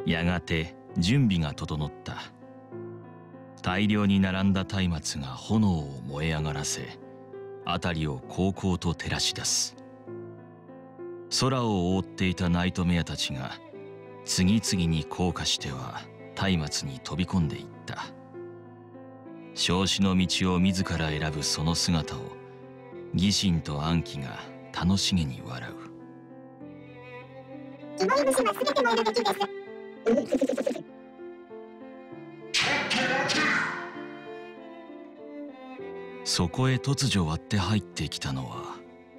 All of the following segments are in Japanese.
やがて準備が整った。大量に並んだ松明が炎を燃え上がらせ、辺りを煌々と照らし出す。空を覆っていたナイトメアたちが次々に降下しては松明に飛び込んでいった。焼死の道を自ら選ぶその姿を義神と暗鬼が楽しげに笑う。 芋虫は全て燃えるべきです。 そこへ突如割って入ってきたのは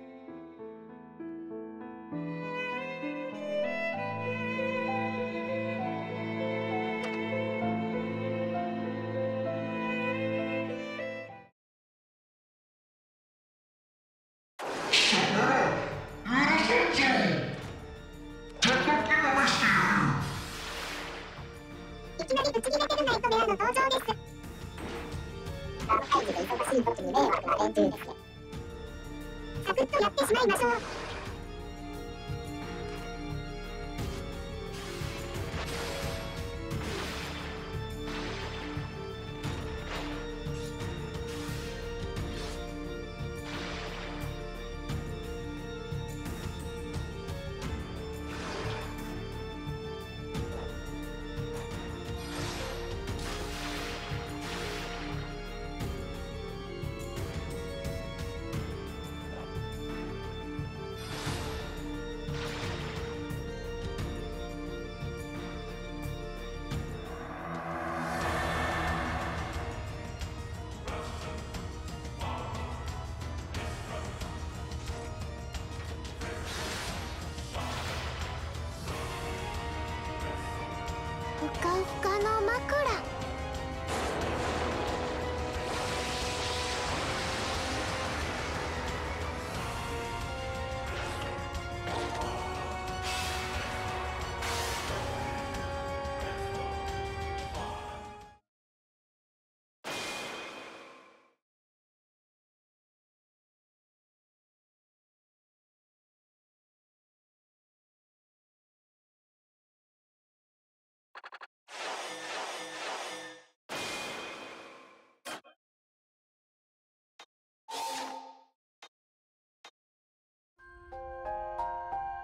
いきなりぶち切れてるナイトメアの登場です。ガム会議で忙しい時に迷惑な連中ですね。サクッとやってしまいましょう。 ふかふかの枕。